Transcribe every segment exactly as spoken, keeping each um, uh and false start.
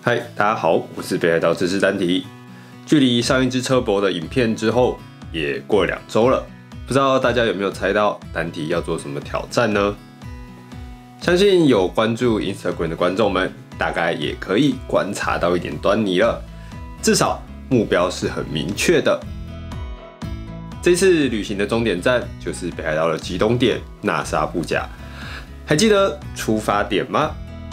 嗨，大家好，我是北海道知识单体。距离上一支车博的影片之后，也过了两周了，不知道大家有没有猜到单体要做什么挑战呢？相信有关注 Instagram 的观众们，大概也可以观察到一点端倪了。至少目标是很明确的。这次旅行的终点站就是北海道的极东点纳沙布甲，还记得出发点吗？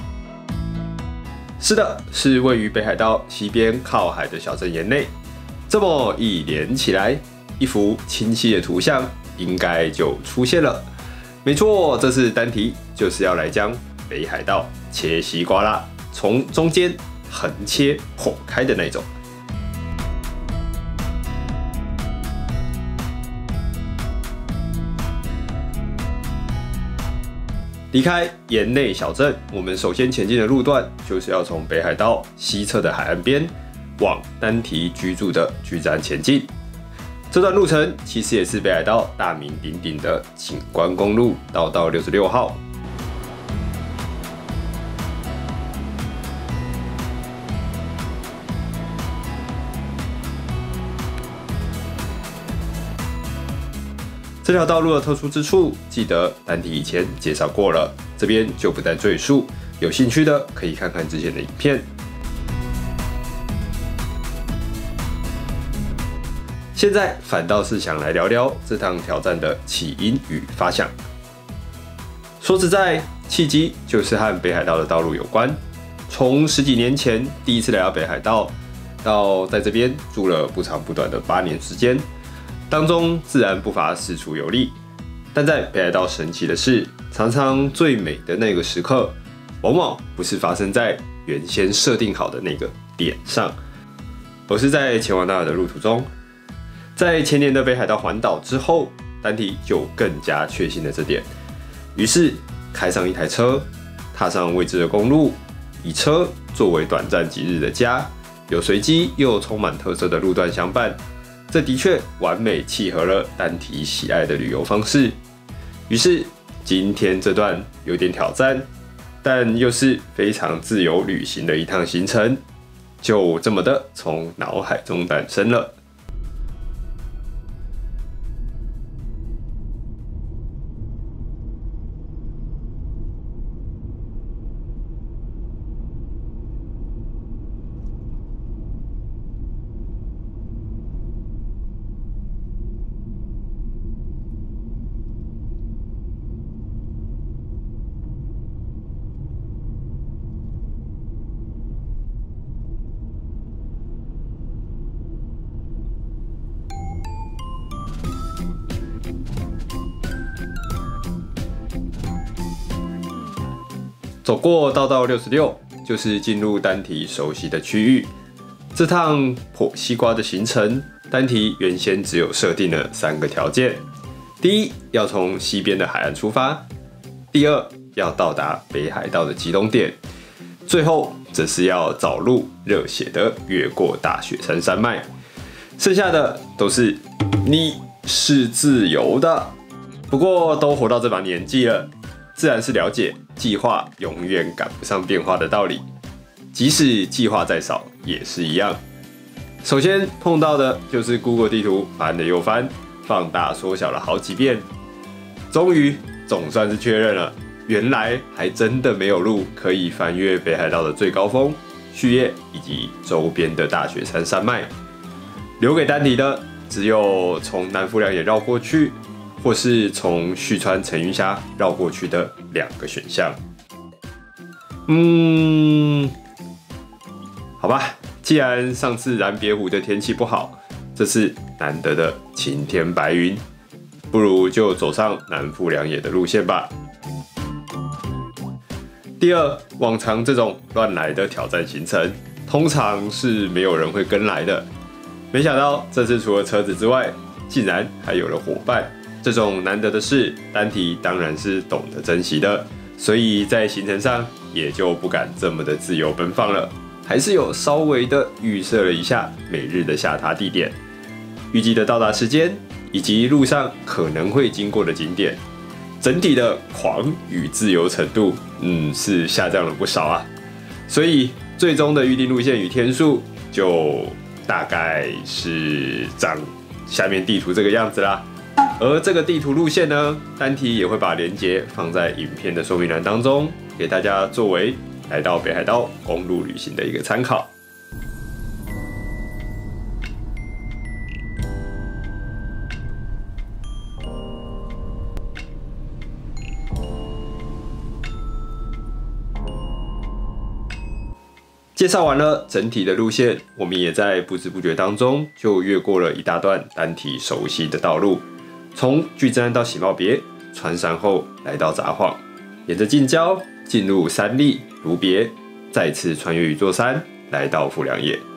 是的，是位于北海道西边靠海的小镇岩内。这么一连起来，一幅清晰的图像应该就出现了。没错，这次单题就是要来将北海道切西瓜啦，从中间横切剖开的那种。离开岩内小镇，我们首先前进的路段就是要从北海道西侧的海岸边往单体居住的居站前进。这段路程其实也是北海道大名鼎鼎的景观公路道道六十六号。这条道路的特殊之处，记得单体以前介绍过了，这边就不再赘述。有兴趣的可以看看之前的影片。现在反倒是想来聊聊这趟挑战的起因与发想。说实在，契机就是和北海道的道路有关。从十几年前第一次来到北海道，到在这边住了不长不短的八年时间。当中自然不乏四处游历，但在北海道神奇的是，常常最美的那个时刻，往往不是发生在原先设定好的那个点上，而是在前往那儿的路途中。在前年的北海道环岛之后，单体就更加确信了这点，于是开上一台车，踏上未知的公路，以车作为短暂几日的家，有随机又充满特色的路段相伴。这的确完美契合了单体喜爱的旅游方式，于是今天这段有点挑战，但又是非常自由旅行的一趟行程，就这么的从脑海中诞生了。走过道道六十六，就是进入单体熟悉的区域。这趟剖西瓜的行程，单体原先只有设定了三个条件：第一，要从西边的海岸出发；第二，要到达北海道的极东点；最后，则是要找路热血的越过大雪山山脉。剩下的都是你是自由的。不过都活到这把年纪了，自然是了解计划永远赶不上变化的道理，即使计划再少也是一样。首先碰到的就是 Google 地图翻了又翻，放大缩小了好几遍，终于总算是确认了，原来还真的没有路可以翻越北海道的最高峰旭叶以及周边的大雪山山脉，留给单体的只有从南富良野绕过去，或是从旭川层云峡绕过去的两个选项。嗯，好吧，既然上次蓝别湖的天气不好，这次难得的晴天白云，不如就走上南富良野的路线吧。第二，往常这种乱来的挑战行程，通常是没有人会跟来的。没想到这次除了车子之外，竟然还有了伙伴。这种难得的事，单体当然是懂得珍惜的，所以在行程上也就不敢这么的自由奔放了，还是有稍微的预设了一下每日的下榻地点、预计的到达时间，以及路上可能会经过的景点。整体的狂与自由程度，嗯，是下降了不少啊。所以最终的预定路线与天数就大概是长下面地图这个样子啦。而这个地图路线呢，单体也会把连结放在影片的说明栏当中，给大家作为来到北海道公路旅行的一个参考。介绍完了整体的路线，我们也在不知不觉当中就越过了一大段单体熟悉的道路，从巨真到喜茂别，穿山后来到札幌，沿着近郊进入三立、芦别，再次穿越一座山，来到富良野。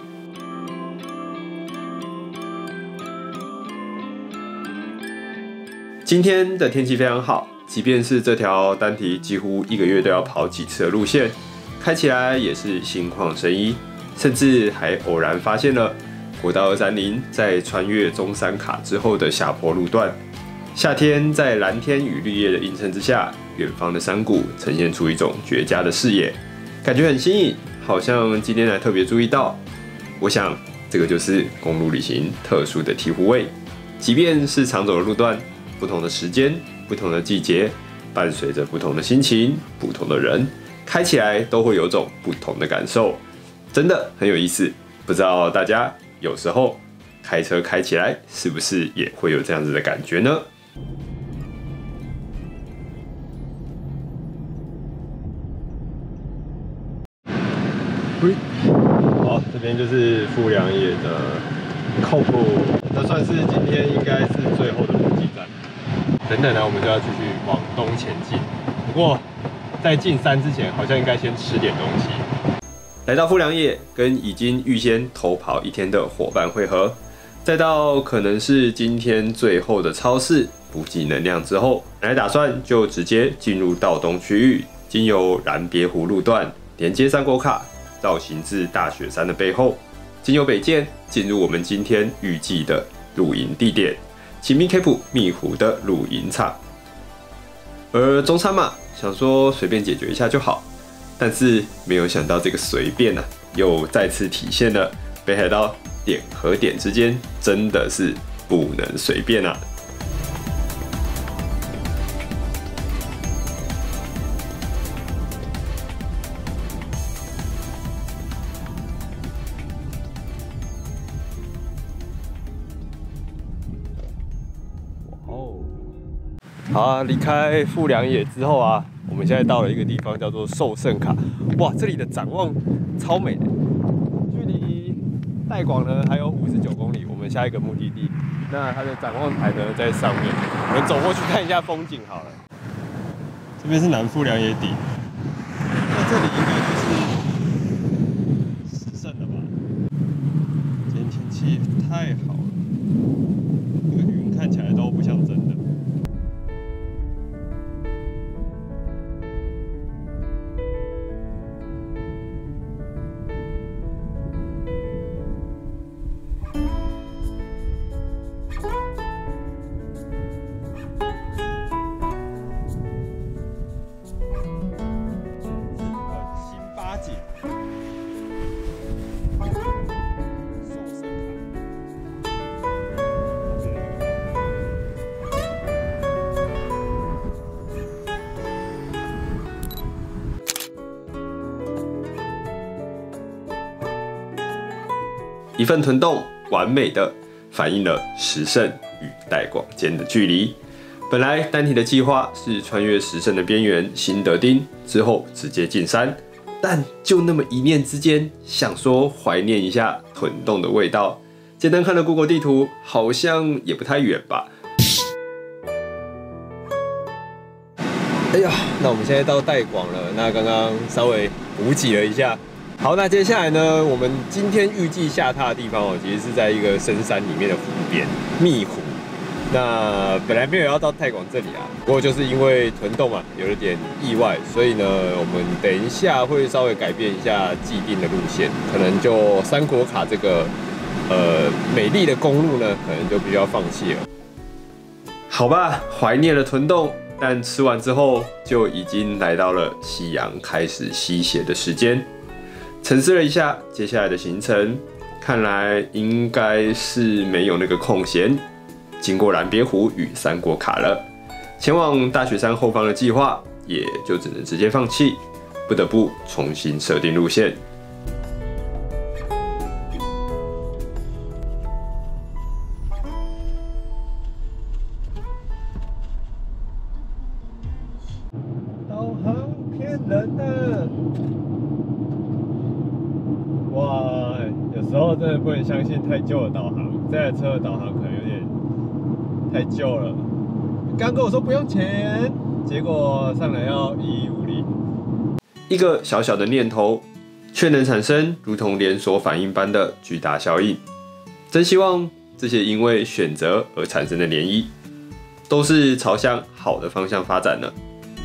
今天的天气非常好，即便是这条单体几乎一个月都要跑几次的路线，开起来也是心旷神怡，甚至还偶然发现了国道二三零在穿越中山卡之后的下坡路段。夏天在蓝天与绿叶的映衬之下，远方的山谷呈现出一种绝佳的视野，感觉很新颖，好像今天才特别注意到。我想这个就是公路旅行特殊的醍醐味，即便是常走的路段，不同的时间、不同的季节，伴随着不同的心情、不同的人，开起来都会有种不同的感受，真的很有意思。不知道大家有时候开车开起来是不是也会有这样子的感觉呢？好，这边就是富良野的靠谱，这算是今天应该是最后的补给站。等等呢，我们就要继续往东前进。不过在进山之前，好像应该先吃点东西。来到富良野，跟已经预先偷跑一天的伙伴会合，再到可能是今天最后的超市补给能量之后，本来打算就直接进入道东区域，经由蓝别湖路段连接三国卡，绕行至大雪山的背后，经由北见进入我们今天预计的露营地点——晴滨 Cape 蜜湖的露营场。而中餐嘛，想说随便解决一下就好，但是没有想到这个随便啊，又再次体现了北海道点和点之间真的是不能随便啊。好啊，离开富良野之后啊，我们现在到了一个地方叫做寿圣卡。哇，这里的展望超美的，距离代广呢还有五十九公里，我们下一个目的地。那它的展望台呢在上面，我们走过去看一下风景好了。这边是南富良野底，那这里应该就是石胜了吧？今天天气也太好了，那个云看起来都不像真的。一份屯洞完美的反映了石胜与代广间的距离。本来单体的计划是穿越石胜的边缘新德町之后直接进山，但就那么一念之间，想说怀念一下屯洞的味道。简单看了 Google 地图，好像也不太远吧。哎呀，那我们现在到代广了。那刚刚稍微补给了一下。好，那接下来呢，我们今天预计下榻的地方哦，其实是在一个深山里面的湖边蜜湖。那本来没有要到代广这里啊，不过就是因为屯洞嘛，有了点意外，所以呢，我们等一下会稍微改变一下既定的路线，可能就三国卡这个呃美丽的公路呢，可能就必须要放弃了。好吧，怀念了屯洞，但吃完之后就已经来到了夕阳开始西斜的时间。 沉思了一下接下来的行程，看来应该是没有那个空闲，经过蓝鳖湖与三国卡了，前往大雪山后方的计划也就只能直接放弃，不得不重新设定路线。导航骗人的！哇，有时候真的不能相信太旧的导航，这台车的导航可能有点太旧了。刚跟我说不用钱，结果上来要一一五零。一个小小的念头，却能产生如同连锁反应般的巨大效应。真希望这些因为选择而产生的涟漪，都是朝向好的方向发展呢。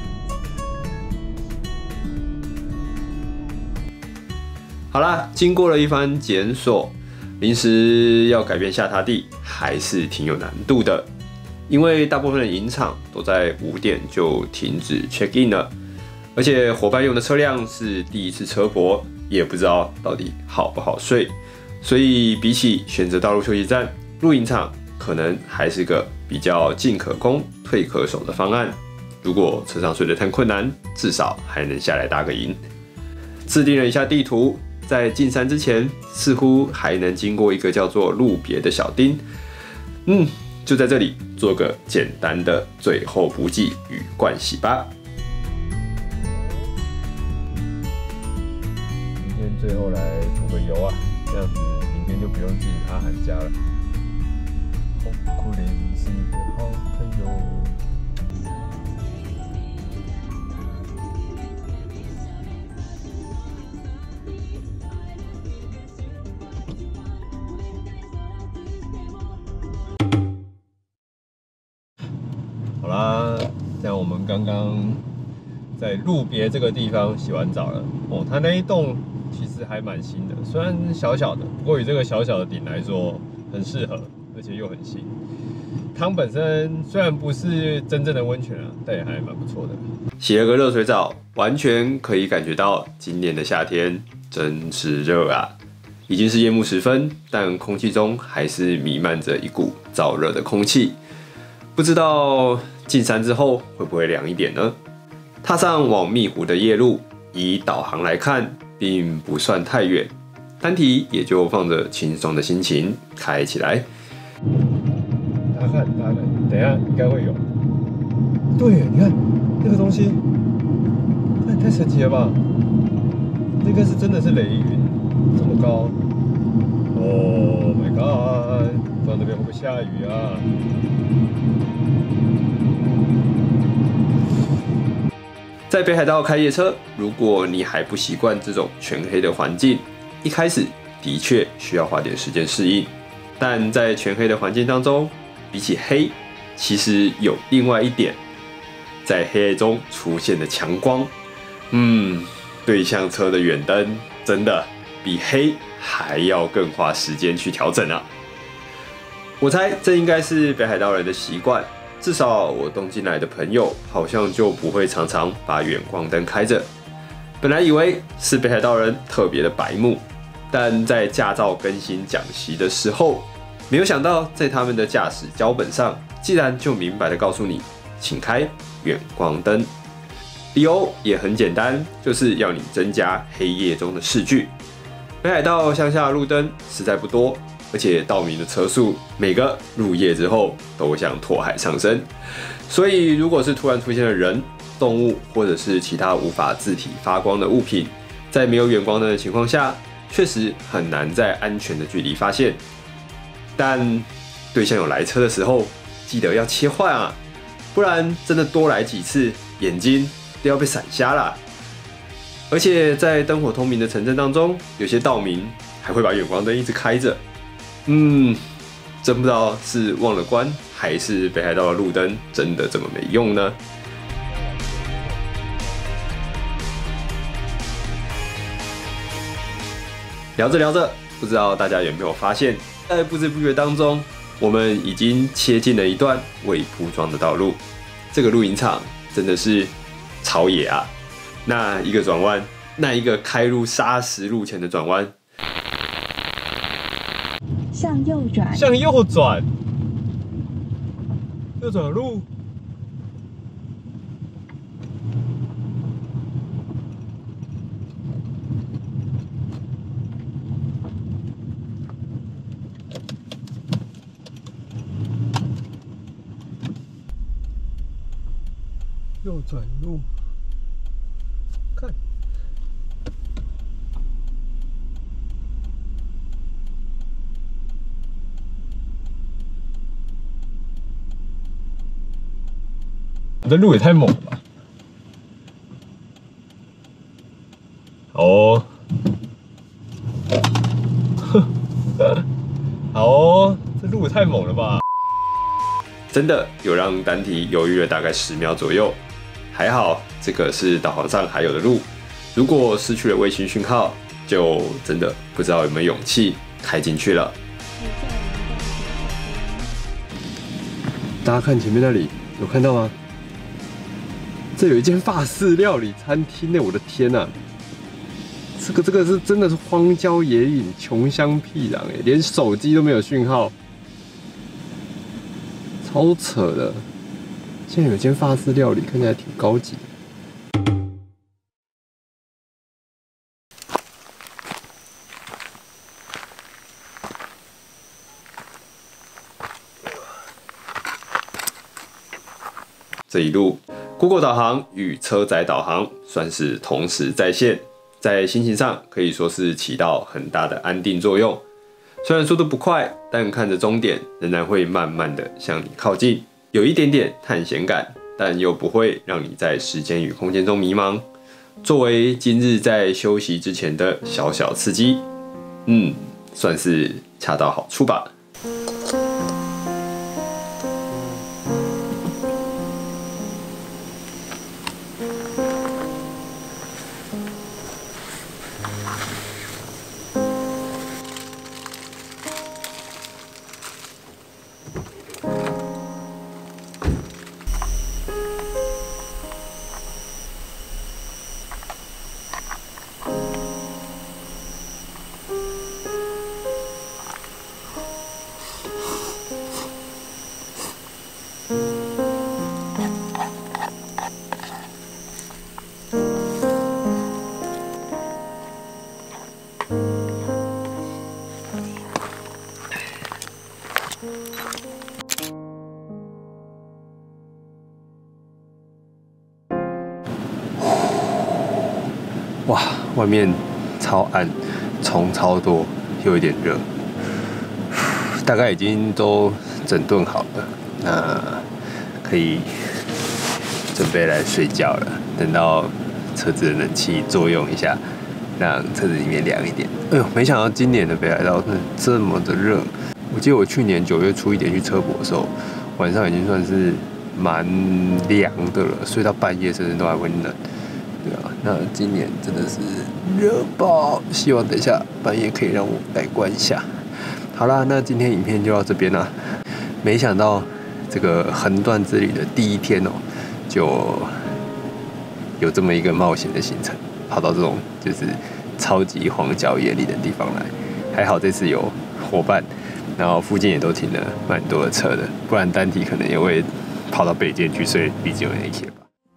好啦，经过了一番检索，临时要改变下榻地还是挺有难度的，因为大部分的营场都在五点就停止 check in 了，而且伙伴用的车辆是第一次车泊，也不知道到底好不好睡，所以比起选择道路休息站，露营场可能还是个比较进可攻、退可守的方案。如果车上睡得太困难，至少还能下来搭个营。制定了一下地图。在进山之前，似乎还能经过一个叫做路别的小町，嗯，就在这里做个简单的最后补给与盥洗吧。今天最后来补个油啊，这样子明天就不用进阿涵家了。好可怜是一个好朋友。好啦，像我们刚刚在路别这个地方洗完澡了哦，它那一栋其实还蛮新的，虽然小小的，不过以这个小小的顶来说，很适合，而且又很新。汤本身虽然不是真正的温泉啊，但也还蛮不错的。洗了个热水澡，完全可以感觉到今年的夏天真是热啊！已经是夜幕时分，但空气中还是弥漫着一股燥热的空气。不知道进山之后会不会凉一点呢？踏上往密湖的夜路，以导航来看，并不算太远，单体也就放着轻松的心情开起来。大家看，大家看，等一下应该会有。对，你看那个东西，那太神奇了吧？那个是真的是雷云，这么高。Oh my god！ 不知道那边会不会下雨啊？在北海道开夜车，如果你还不习惯这种全黑的环境，一开始的确需要花点时间适应。但在全黑的环境当中，比起黑，其实有另外一点，在黑夜中出现的强光，嗯，对向车的远灯真的比黑还要更花时间去调整啊。我猜这应该是北海道人的习惯。至少我东进来的朋友好像就不会常常把远光灯开着。本来以为是北海道人特别的白目，但在驾照更新讲习的时候，没有想到在他们的驾驶脚本上，竟然就明白的告诉你，请开远光灯。理由也很简单，就是要你增加黑夜中的视距。北海道乡下的路灯实在不多。而且道明的车速，每个入夜之后都像拓海上升，所以如果是突然出现的人、动物或者是其他无法自体发光的物品，在没有远光灯的情况下，确实很难在安全的距离发现。但对象有来车的时候，记得要切换啊，不然真的多来几次，眼睛都要被闪瞎了。而且在灯火通明的城镇当中，有些道民还会把远光灯一直开着。嗯，真不知道是忘了关，还是北海道的路灯真的这么没用呢？聊着聊着，不知道大家有没有发现，在不知不觉当中，我们已经切进了一段未铺装的道路。这个露营场真的是超野啊！那一个转弯那一个开入砂石路前的转弯， 向右转， 向右转，右转路。右转路，看，我的路也太猛了吧！哦，好哦，这路也太猛了吧！真的有让丹提犹豫了大概十秒左右。还好，这个是导航上还有的路。如果失去了卫星讯号，就真的不知道有没有勇气开进去了。大家看前面那里，有看到吗？这有一间法式料理餐厅呢！我的天哪、啊，这个这个是真的是荒郊野岭、穷乡僻壤哎，连手机都没有讯号，超扯的。现在有间法式料理，看起来挺高级的。这一路 ，Google 导航与车载导航算是同时在线，在心情上可以说是起到很大的安定作用。虽然速度不快，但看着终点仍然会慢慢的向你靠近。有一点点探险感，但又不会让你在时间与空间中迷茫。作为今日在休息之前的小小刺激，嗯，算是恰到好处吧。哇，外面超暗，虫超多，又有点热，大概已经都整顿好了，那可以准备来睡觉了。等到车子的冷气作用一下，让车子里面凉一点。哎呦，没想到今年的北海道是这么的热。我记得我去年九月初一点去车博的时候，晚上已经算是蛮凉的了，睡到半夜甚至都还会冷。对啊，那今年真的是热爆，希望等一下半夜可以让我改观一下。好啦，那今天影片就到这边啦。没想到这个横断之旅的第一天哦、喔，就有这么一个冒险的行程，跑到这种就是超级荒郊野岭的地方来。还好这次有伙伴，然后附近也都停了蛮多的车的，不然单体可能也会跑到北见去睡 B 九 A K 吧。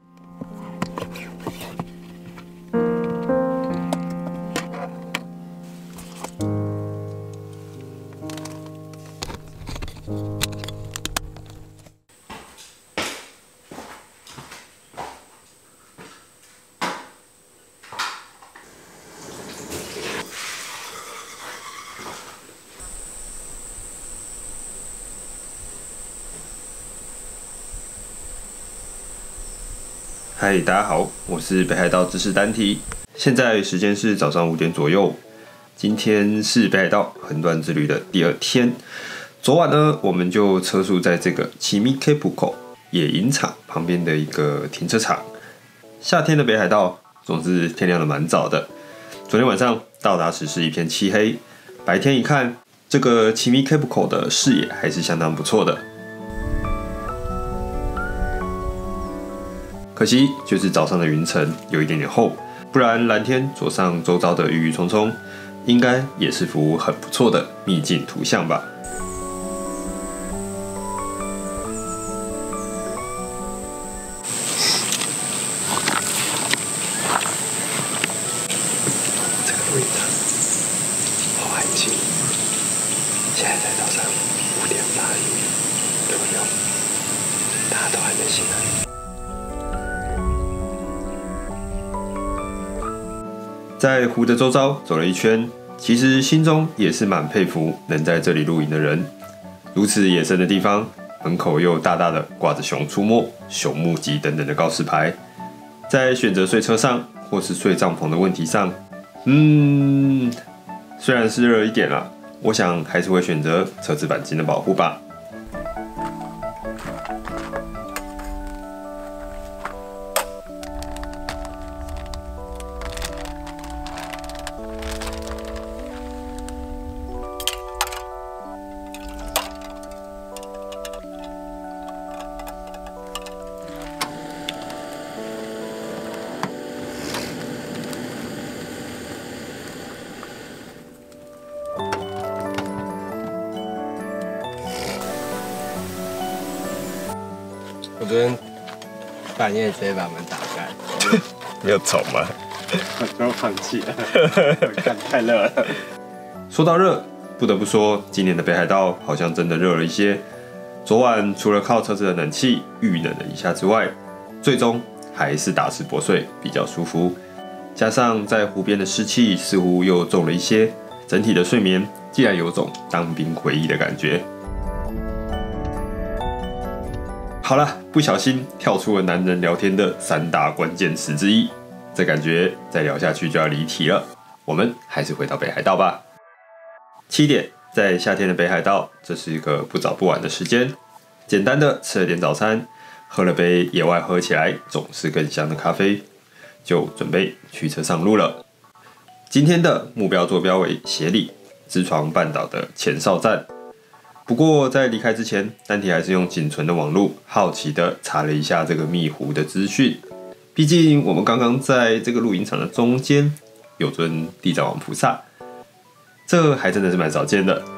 嗨，大家好，我是北海道知识单体，现在时间是早上五点左右。今天是北海道横断之旅的第二天。昨晚呢，我们就车宿在这个奇米 Kepuko 野营场旁边的一个停车场。夏天的北海道总是天亮的蛮早的。昨天晚上到达时是一片漆黑，白天一看，这个奇米 Kepuko 的视野还是相当不错的。可惜就是早上的云层有一点点厚，不不然蓝天佐上周遭的郁郁葱葱，应该也是幅很不错的秘境图像吧。这个录影场好安静，现在才早上五点八左右，大家都还没醒来。在湖的周遭走了一圈，其实心中也是蛮佩服能在这里露营的人。如此野生的地方，门口又大大的挂着熊出没、熊目击等等的告示牌。在选择睡车上或是睡帐篷的问题上，嗯，虽然是热一点啦，我想还是会选择车子钣金的保护吧。 我昨天半夜直接把门打开， 没有走吗？ 就放弃了，看太热了。 说到热，不得不说，今年的北海道好像真的热了一些。昨晚除了靠车子的冷气预冷了一下之外，最终还是打死不睡比较舒服。加上在湖边的湿气似乎又重了一些，整体的睡眠竟然有种当兵回忆的感觉。好了，不小心跳出了男人聊天的三大关键词之一，这感觉再聊下去就要离题了。我们还是回到北海道吧。七点，在夏天的北海道，这是一个不早不晚的时间。简单的吃了点早餐，喝了杯野外喝起来总是更香的咖啡，就准备驱车上路了。今天的目标坐标为斜里，知床半岛的前哨站。不过在离开之前，丹提还是用仅存的网路好奇的查了一下这个密湖的资讯。毕竟我们刚刚在这个露营场的中间有尊地藏王菩萨，这还真的是蛮少见的。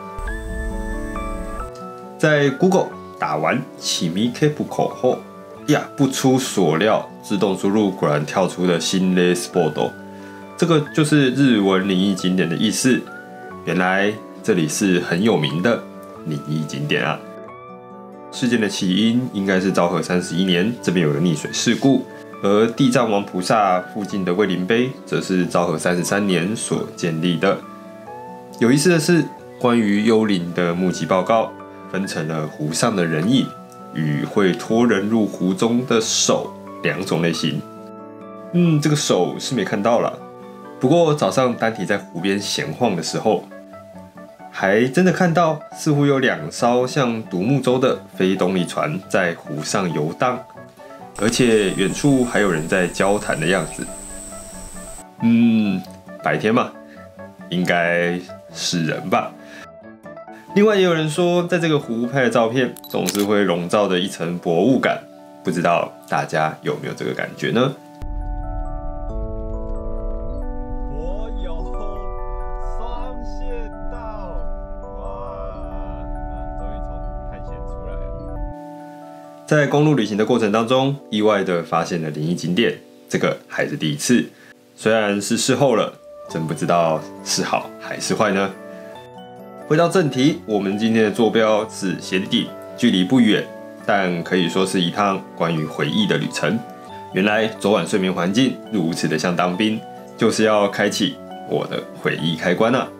在 Google 打完启米 Kebuko 后，呀，不出所料，自动输入果然跳出了心霊スポット，这个就是日文灵异景点的意思。原来这里是很有名的灵异景点啊！事件的起因应该是昭和三十一年，这边有个溺水事故，而地藏王菩萨附近的慰灵碑，则是昭和三十三年所建立的。有意思的是，关于幽灵的目击报告，分成了湖上的人影与会拖人入湖中的手两种类型。嗯，这个手是没看到了，不过早上丹提在湖边闲晃的时候，还真的看到，似乎有两艘像独木舟的非动力船在湖上游荡，而且远处还有人在交谈的样子。嗯，白天嘛，应该是人吧。另外也有人说，在这个湖拍的照片总是会笼罩着一层薄雾感，不知道大家有没有这个感觉呢？在公路旅行的过程当中，意外的发现了灵异景点，这个还是第一次。虽然是事后了，真不知道是好还是坏呢。回到正题，我们今天的坐标是斜里町，距离不远，但可以说是一趟关于回忆的旅程。原来昨晚睡眠环境如此的像当兵，就是要开启我的回忆开关啊。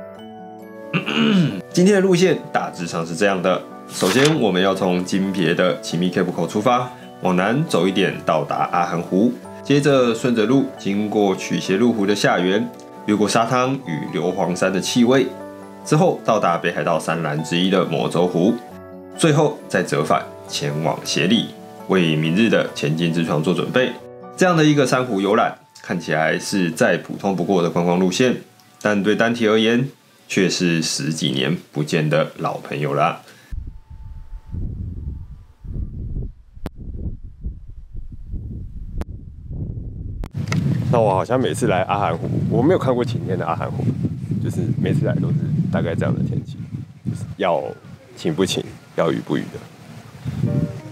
今天的路线大致上是这样的。首先，我们要从金别的启米 Kebuko 出发，往南走一点到达阿寒湖，接着顺着路经过曲斜路湖的下缘，越过沙滩与硫磺山的气味，之后到达北海道三蓝之一的摩周湖，最后再折返前往斜里，为明日的前进之床做准备。这样的一个珊瑚游览，看起来是再普通不过的观光路线，但对丹提而言，却是十几年不见的老朋友啦。 那我好像每次来阿寒湖，我没有看过晴天的阿寒湖，就是每次来都是大概这样的天气，就是要晴不晴，要雨不雨的。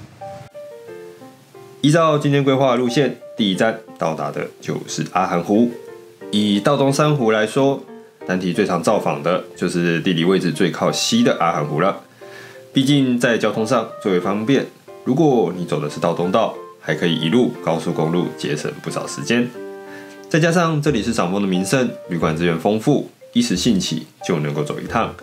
依照今天规划的路线，第一站到达的就是阿寒湖。以道东三湖来说，单体最常造访的就是地理位置最靠西的阿寒湖了。毕竟在交通上最为方便，如果你走的是道东道，还可以一路高速公路节省不少时间。再加上这里是赏枫的名胜，旅馆资源丰富，一时兴起就能够走一趟。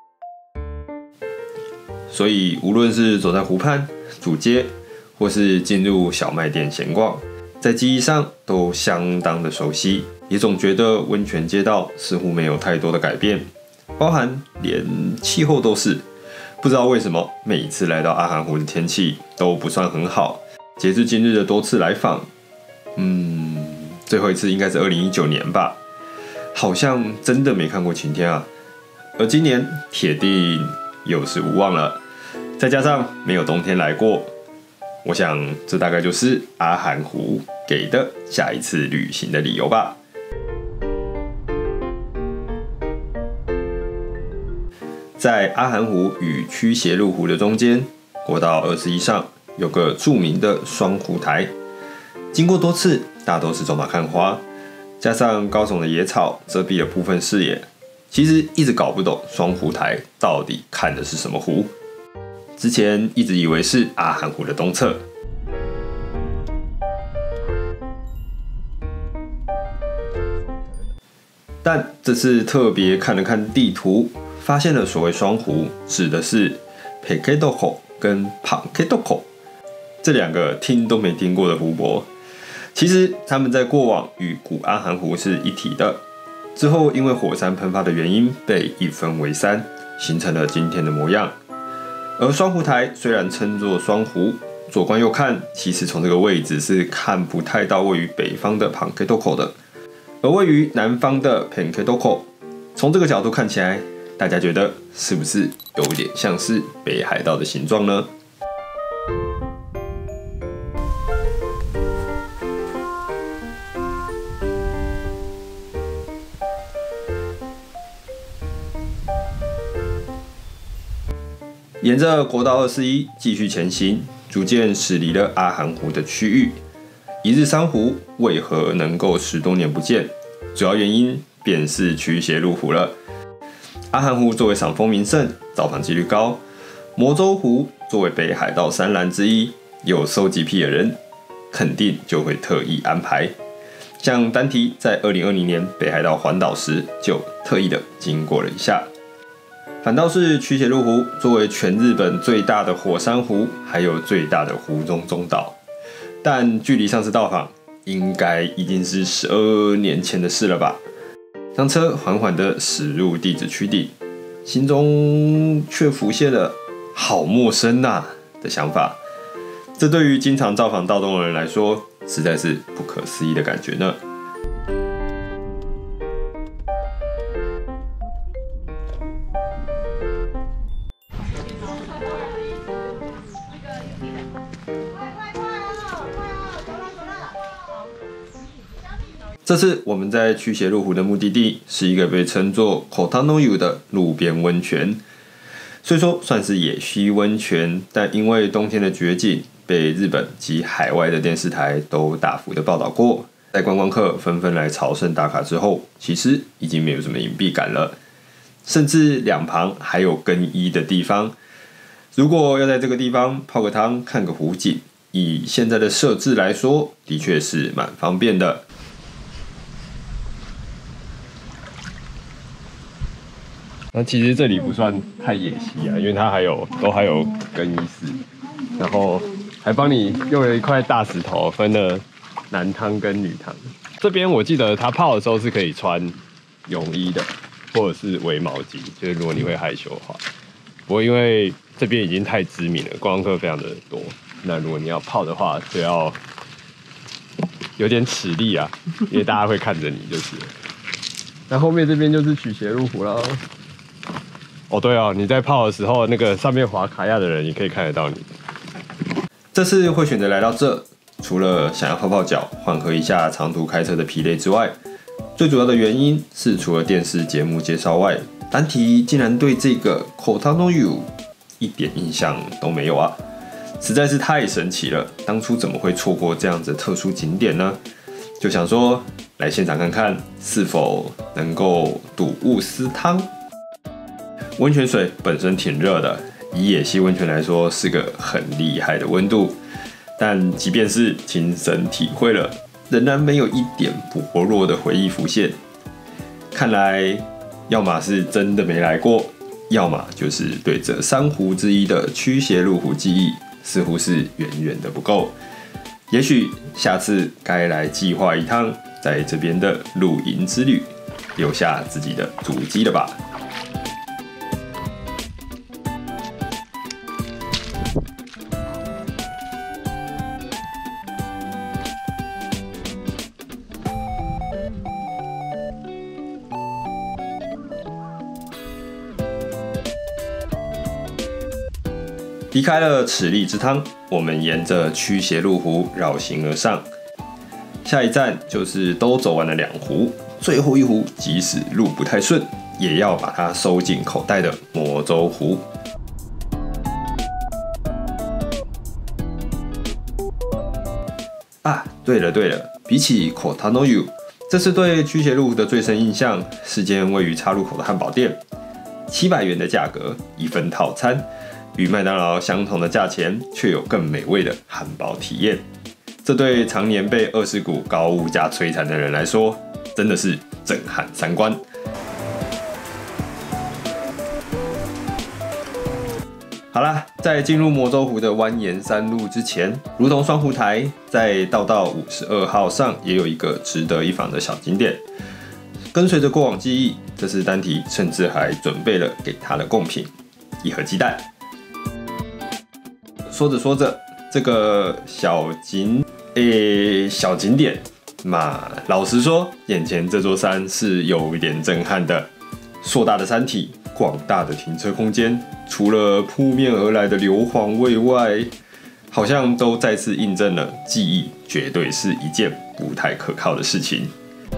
所以无论是走在湖畔、主街，或是进入小卖店闲逛，在记忆上都相当的熟悉，也总觉得温泉街道似乎没有太多的改变，包含连气候都是。不知道为什么，每一次来到阿寒湖的天气都不算很好。截至今日的多次来访，嗯，最后一次应该是二零一九年吧，好像真的没看过晴天啊。而今年铁定有恃无望了，再加上没有冬天来过，我想这大概就是阿寒湖给的下一次旅行的理由吧。在阿寒湖与驱邪路湖的中间，国道二十一上有个著名的双湖台，经过多次，大都是走马看花，加上高耸的野草遮蔽了部分视野，其实一直搞不懂双湖台到底看的是什么湖。之前一直以为是阿寒湖的东侧，但这次特别看了看地图，发现了所谓双湖指的是 Pekedoko 跟 Pankedoko 这两个听都没听过的湖泊。其实他们在过往与古阿寒湖是一体的，之后因为火山喷发的原因被一分为三，形成了今天的模样。而双湖台虽然称作双湖，左观右看，其实从这个位置是看不太到位于北方的 Pankedoko 的，而位于南方的 Pankedoko， 从这个角度看起来，大家觉得是不是有点像是北海道的形状呢？沿着国道二十一继续前行，逐渐驶离了阿寒湖的区域。一日三湖为何能够十多年不见？主要原因便是驱邪入湖了。阿寒湖作为赏枫名胜，造访几率高；魔州湖作为北海道三蓝之一，有收集癖的人肯定就会特意安排。像丹提在二零二零年北海道环岛时，就特意的经过了一下。反倒是驱邪入湖，作为全日本最大的火山湖，还有最大的湖中中岛，但距离上次到访应该已经是十二年前的事了吧。当车缓缓地驶入地质区地，心中却浮现了好陌生呐、啊、的想法。这对于经常造访道东的人来说，实在是不可思议的感觉呢。这次我们在驱邪入湖的目的地是一个被称作 Kotanoyu 的路边温泉。虽说算是野溪温泉，但因为冬天的绝景被日本及海外的电视台都大幅的报道过，在观光客纷纷来朝圣打卡之后，其实已经没有什么隐蔽感了，甚至两旁还有更衣的地方。如果要在这个地方泡个汤看个湖景，以现在的设置来说，的确是蛮方便的。那其实这里不算太野溪啊，因为它还有都还有更衣室，然后还帮你用了一块大石头分了男汤跟女汤。这边我记得它泡的时候是可以穿泳衣的，或者是围毛巾，就是如果你会害羞的话。不过因为这边已经太知名了，观光客非常的多，那如果你要泡的话，就要有点齿力啊，因为大家会看着你就是。那后面这边就是驱邪入湖了。哦，对哦，你在泡的时候，那个上面滑卡亚的人也可以看得到你。这次会选择来到这， 除了想要泡泡脚、缓和一下长途开车的疲累之外，最主要的原因是除了电视节目介绍外，丹提竟然对这个 Kotanoyu 一点印象都没有啊！实在是太神奇了，当初怎么会错过这样子的特殊景点呢？就想说来现场看看，是否能够睹物思汤。温泉水本身挺热的，以野溪温泉来说是个很厉害的温度，但即便是亲身体会了，仍然没有一点薄弱的回忆浮现。看来要么是真的没来过，要么就是对这三湖之一的驱邪路湖记忆似乎是远远的不够。也许下次该来计划一趟在这边的露营之旅，留下自己的足迹了吧。离开了齿力之汤，我们沿着驱邪路湖绕行而上，下一站就是都走完了两湖，最后一湖即使路不太顺，也要把它收进口袋的魔州湖。啊，对了对了，比起 Kotanoyu， 这次对驱邪路湖的最深印象是间位于岔路口的汉堡店，七百元的价格一份套餐。与麦当劳相同的价钱，却有更美味的汉堡体验。这对常年被二世谷高物价摧残的人来说，真的是震撼三观。好啦，在进入魔州湖的蜿蜒山路之前，如同双湖台，在道道五十二号上也有一个值得一访的小景点。跟随着过往记忆，这次丹提甚至还准备了给他的贡品——一盒鸡蛋。说着说着，这个小景诶、欸、小景点嘛，老实说，眼前这座山是有一点震撼的。硕大的山体，广大的停车空间，除了扑面而来的硫磺味外，好像都再次印证了记忆绝对是一件不太可靠的事情。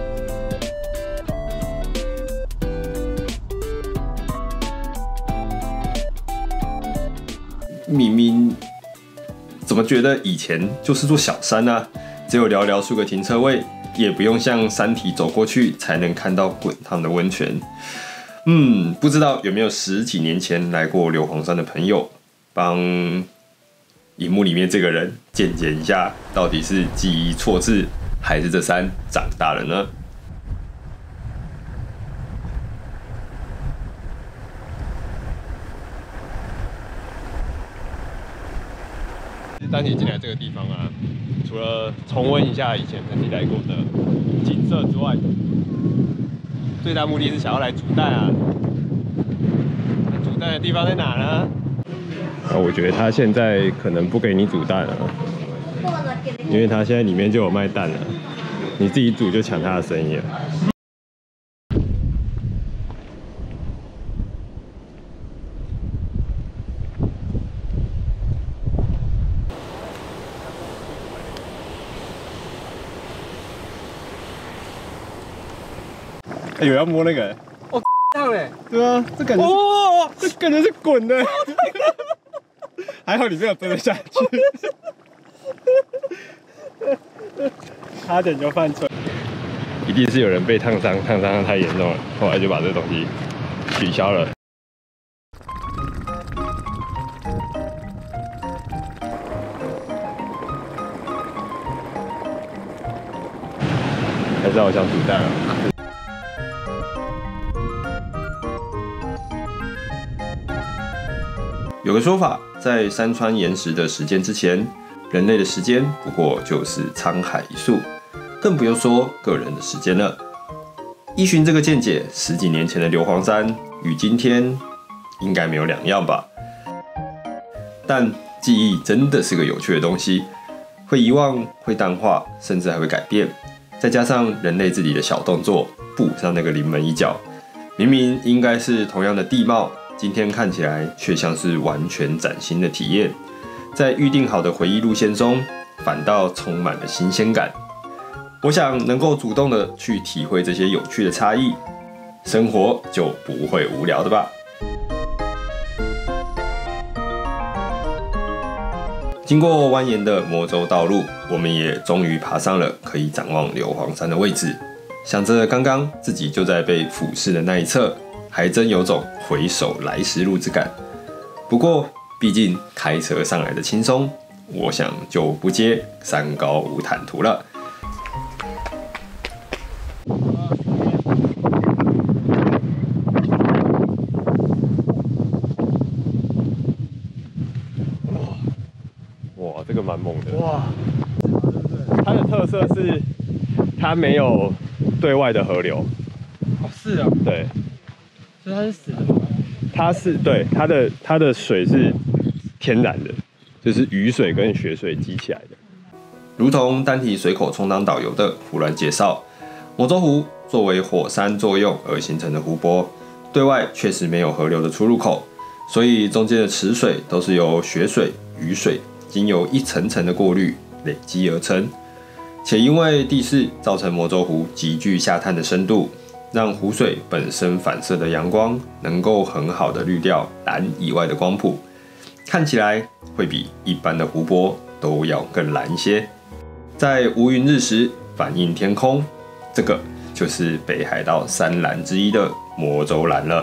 明明怎么觉得以前就是座小山啊？只有寥寥数个停车位，也不用向山体走过去才能看到滚烫的温泉。嗯，不知道有没有十几年前来过硫磺山的朋友，帮荧幕里面这个人鉴检一下，到底是记忆错字，还是这山长大了呢？丹提进来这个地方啊，除了重温一下以前曾经来过的景色之外，最大目的是想要来煮蛋啊。煮蛋的地方在哪呢？啊，我觉得他现在可能不给你煮蛋了，因为他现在里面就有卖蛋了，你自己煮就抢他的生意了。欸、有要摸那个、欸？ 哦，烫嘞！ 对啊，这感觉哦，这感觉是滚的。还好你没有真的下去，差点就犯错。一定是有人被烫伤，烫伤太严重了，后来就把这个东西取消了。还是好想煮蛋啊！有个说法，在山川岩石的时间之前，人类的时间不过就是沧海一粟，更不用说个人的时间了。依循这个见解，十几年前的硫磺山与今天应该没有两样吧？但记忆真的是个有趣的东西，会遗忘，会淡化，甚至还会改变。再加上人类自己的小动作，补上那个临门一脚，明明应该是同样的地貌，今天看起来却像是完全崭新的体验。在预定好的回忆路线中， 反倒充满了新鲜感。我想能够主动的去体会这些有趣的差异，生活就不会无聊的吧。经过蜿蜒的魔州道路，我们也终于爬上了可以展望硫磺山的位置。想着刚刚自己就在被俯视的那一侧，还真有种回首来时路之感。不过，毕竟开车上来的轻松，我想就不接山高无坦途了。哇，这个蛮猛的。哇，它的特色是它没有对外的河流。 哦，是啊。 对。 所以它是死的吗？ 它是对它的它的水是天然的，就是雨水跟雪水积起来的。如同单体随口充当导游的胡乱介绍，魔州湖作为火山作用而形成的湖泊，对外确实没有河流的出入口，所以中间的池水都是由雪水、雨水经由一层层的过滤累积而成。且因为地势造成魔州湖极具下探的深度，让湖水本身反射的阳光能够很好的滤掉蓝以外的光谱，看起来会比一般的湖泊都要更蓝一些。在无云日时反映天空，这个就是北海道三蓝之一的魔州蓝了。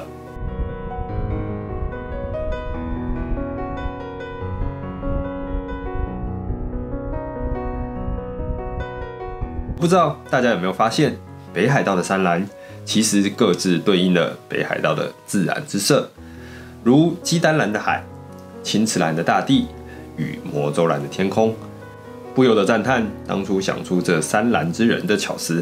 不知道大家有没有发现，北海道的山岚其实各自对应了北海道的自然之色，如基丹蓝的海、青池蓝的大地与魔州蓝的天空，不由得赞叹当初想出这三蓝之人的巧思。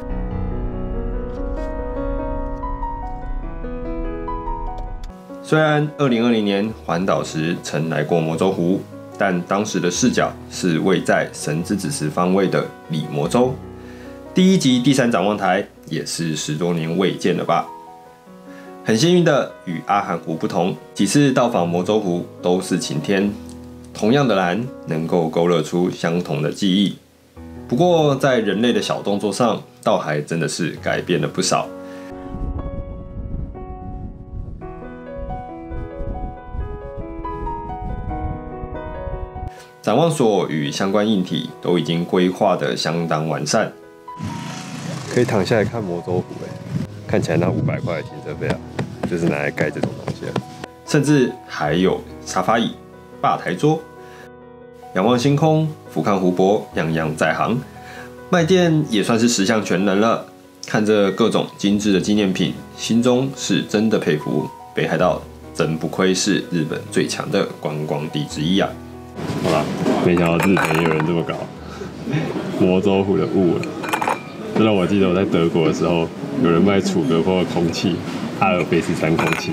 虽然二零二零年环岛时曾来过魔州湖，但当时的视角是位在神之子时方位的里魔州，第一级第三展望台也是十多年未见了吧。很幸运的，与阿寒湖不同，几次到访魔州湖都是晴天，同样的蓝能够勾勒出相同的记忆。不过在人类的小动作上，倒还真的是改变了不少。展望所与相关硬体都已经规划得相当完善，可以躺下来看魔州湖哎，看起来那五百块的停车费啊，就是拿来盖这种东西的。甚至还有沙发椅、吧台桌，仰望星空，俯瞰湖泊，样样在行。卖店也算是十项全能了。看着各种精致的纪念品，心中是真的佩服北海道，真不愧是日本最强的观光地之一啊！好啦，没想到日本也有人这么搞，魔州湖的雾了。这让我记得我在德国的时候，有人卖楚格坡的空气，阿尔卑斯山空气。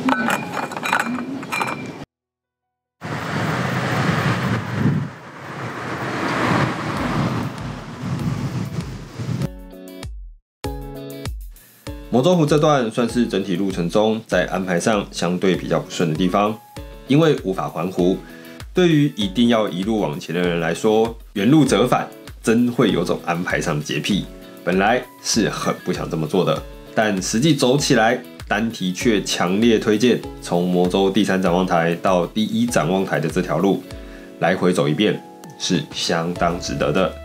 魔州湖这段算是整体路程中在安排上相对比较不顺的地方，因为无法环湖。对于一定要一路往前的人来说，原路折返真会有种安排上的洁癖。本来是很不想这么做的，但实际走起来，单提却强烈推荐从魔州第三展望台到第一展望台的这条路，来回走一遍是相当值得的。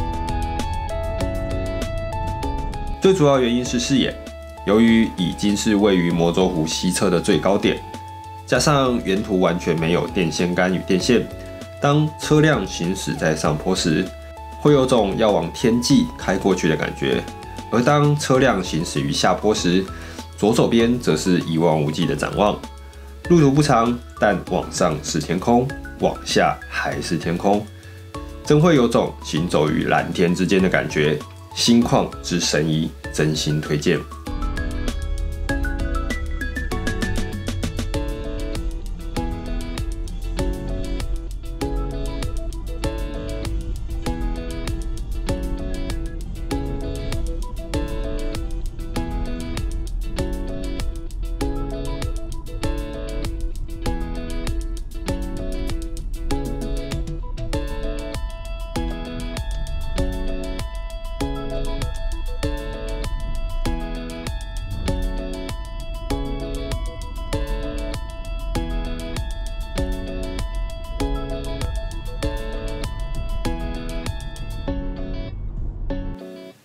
最主要原因是视野，由于已经是位于魔州湖西侧的最高点。加上沿途完全没有电线杆与电线，当车辆行驶在上坡时，会有种要往天际开过去的感觉；而当车辆行驶于下坡时，左手边则是一望无际的展望。路途不长，但往上是天空，往下还是天空，真会有种行走于蓝天之间的感觉，心旷之神怡，真心推荐。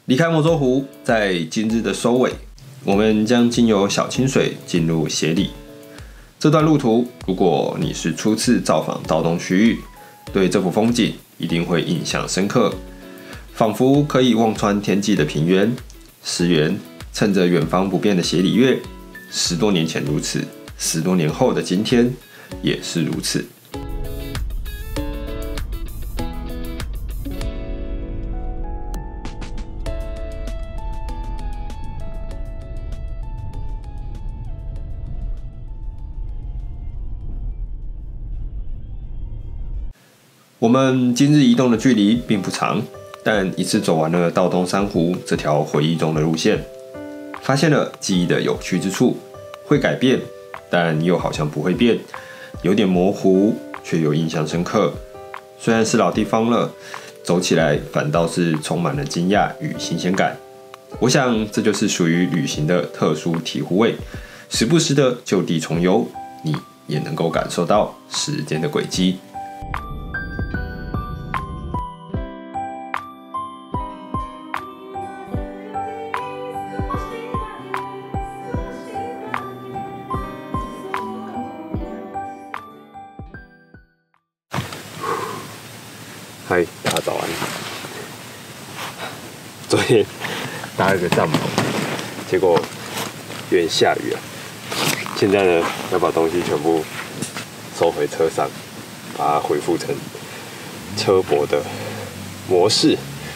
离开魔州湖，在今日的收尾，我们将经由小清水进入协里。这段路途，如果你是初次造访道东区域，对这幅风景一定会印象深刻，仿佛可以望穿天际的平原。石原趁着远方不变的协里月，十多年前如此，十多年后的今天也是如此。我们今日移动的距离并不长，但一次走完了道东珊瑚这条回忆中的路线，发现了记忆的有趣之处，会改变，但又好像不会变，有点模糊，却又印象深刻。虽然是老地方了，走起来反倒是充满了惊讶与新鲜感。我想这就是属于旅行的特殊体悟味，时不时的就地重游，你也能够感受到时间的轨迹。 嗨，大家早安。昨天搭了个帐篷，结果有点下雨啊。现在呢，要把东西全部收回车上，把它恢复成车泊的模式。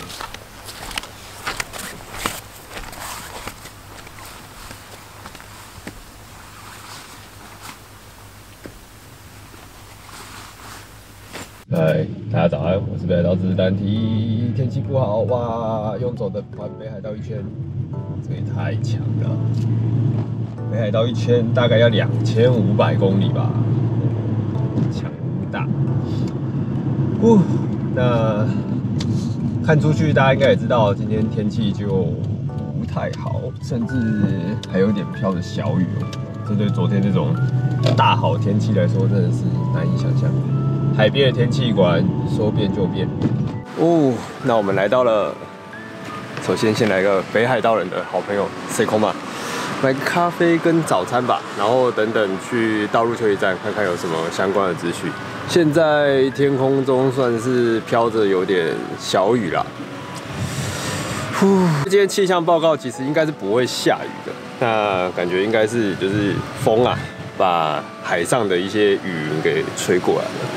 嗨，大家早安，我是北海道知识单体。天气不好哇，用走的环北海道一圈，这也太强了。北海道一圈大概要两千五百公里吧，强大。呼，那看出去大家应该也知道，今天天气就不太好，甚至还有点飘着小雨哦。这对昨天这种大好天气来说，真的是难以想象。海边的天气果然说变就变哦。那我们来到了，首先先来个北海道人的好朋友 Seikoma， 买个咖啡跟早餐吧，然后等等去道路休息站看看有什么相关的资讯。现在天空中算是飘着有点小雨啦。呼，今天气象报告其实应该是不会下雨的，那感觉应该是就是风啊，把海上的一些雨云给吹过来了。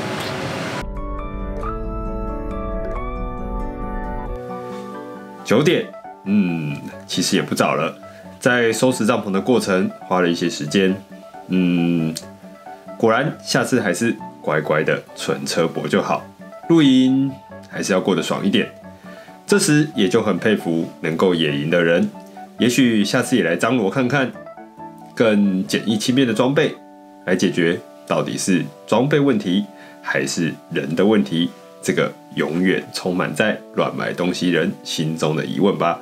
九点，嗯，其实也不早了。在收拾帐篷的过程花了一些时间，嗯，果然下次还是乖乖的纯车泊就好。露营还是要过得爽一点。这时也就很佩服能够野营的人，也许下次也来张罗看看，更简易轻便的装备来解决到底是装备问题还是人的问题。这个永远充满在乱买东西人心中的疑问吧。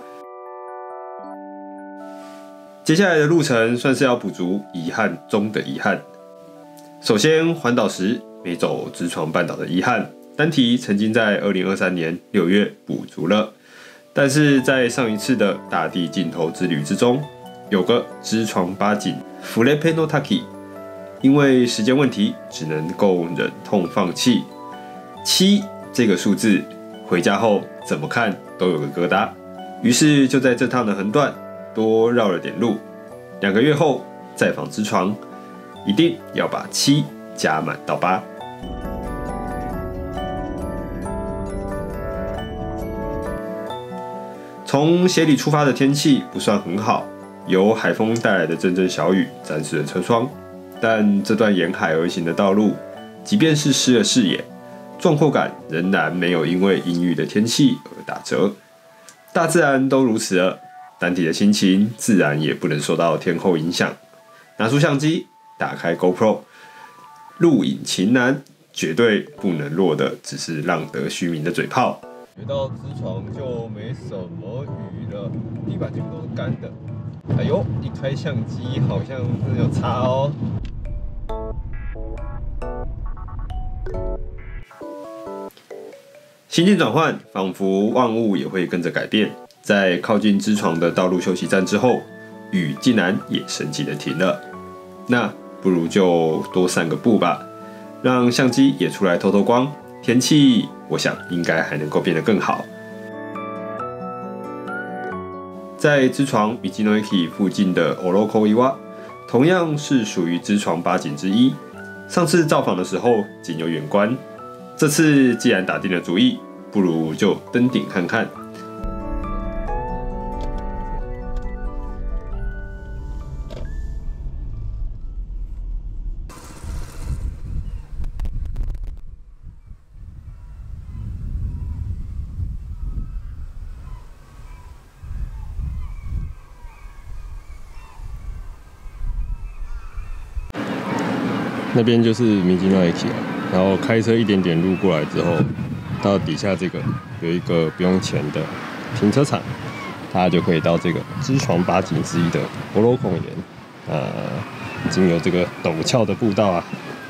接下来的路程算是要补足遗憾中的遗憾。首先环岛时没走知床半岛的遗憾，单体曾经在二零二三年六月补足了，但是在上一次的大地尽头之旅之中，有个知床八景 Fulepe no Taki， 因为时间问题只能够忍痛放弃。七这个数字，回家后怎么看都有个疙瘩，于是就在这趟的横断多绕了点路。两个月后再访知床，一定要把七加满到八。从协里出发的天气不算很好，由海风带来的阵阵小雨沾湿了车窗，但这段沿海而行的道路，即便是湿了视野，壮阔感仍然没有因为阴郁的天气而打折。大自然都如此了，单体的心情自然也不能受到天候影响。拿出相机，打开 GoPro， 录影情难，绝对不能落的只是浪得虚名的嘴炮。回到知床就没什么雨了，地板几乎都是干的。哎呦，一开相机好像真的有差哦。心境转换，仿佛万物也会跟着改变。 在靠近支床的道路休息站之后，雨竟然也神奇的停了。那不如就多散个步吧，让相机也出来透透光。天气，我想应该还能够变得更好。在支床米基诺駅附近的 Oroko Iwa， 同样是属于支床八景之一。上次造访的时候仅有远观，这次既然打定了主意，不如就登顶看看。 那边就是米基诺駅，然后开车一点点路过来之后，到底下这个有一个不用钱的停车场，大家就可以到这个支床八景之一的博罗孔岩，呃，经由这个陡峭的步道啊，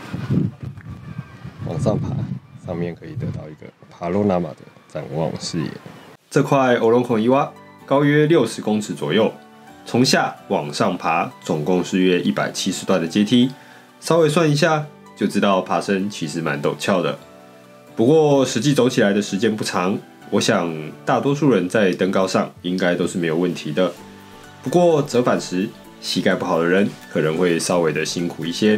往上爬，上面可以得到一个帕罗纳玛的展望视野。 这块 Oroko Iwa 高约六十公尺左右，从下往上爬，总共是约一百七十段的阶梯。稍微算一下，就知道爬升其实蛮陡峭的。不过实际走起来的时间不长，我想大多数人在登高上应该都是没有问题的。不过折返时，膝盖不好的人可能会稍微的辛苦一些。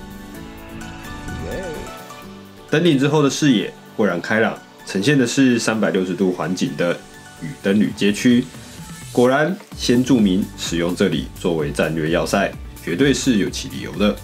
登顶之后的视野豁然开朗，呈现的是三百六十度环景的与登旅街区。果然，先住民使用这里作为战略要塞，绝对是有其理由的。